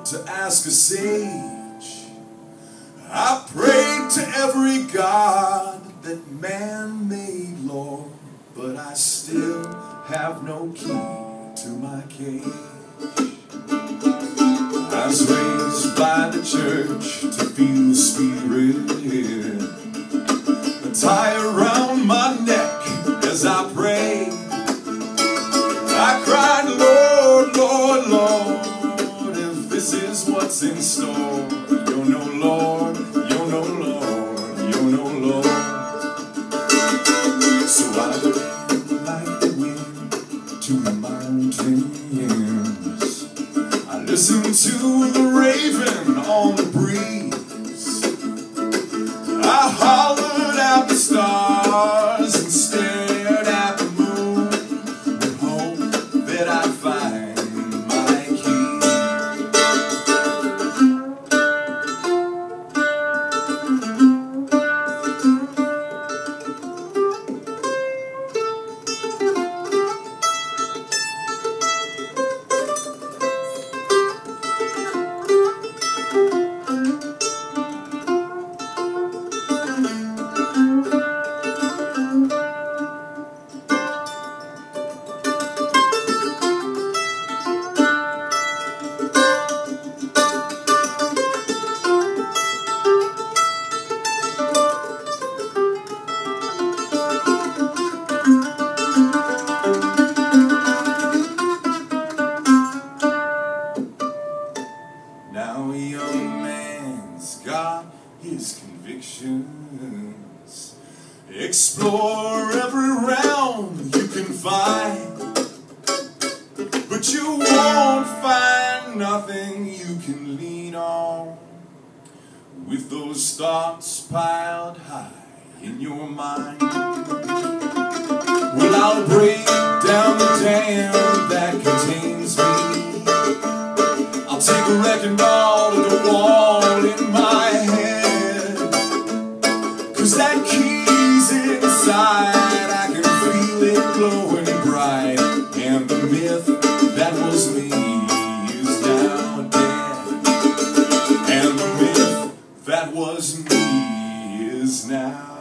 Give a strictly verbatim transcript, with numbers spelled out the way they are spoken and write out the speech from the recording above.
to ask a sage. I prayed to every god that man made, Lord, but I still have no key to my cage. I was raised by the church to feel the Spirit, a tie around my neck as I prayed. I cried, Lord, Lord, Lord, if this is what's in store, you're no Lord, you're no Lord, you're no Lord. So I ran like the wind to the mountains. I listened to the raven on the breeze. I hollered at the stars and stared at the moon with hope that I'd find my key. Now a young man's got his convictions. Explore every realm you can find, but you won't find nothing you can lean on with those thoughts piled high in your mind. Well, I'll break down the dam that contains me. I'll take a wrecking ball to the wall in my head, 'cause that key's inside, I can feel it glowing bright, and the myth that was me is now dead, and the myth that was me is now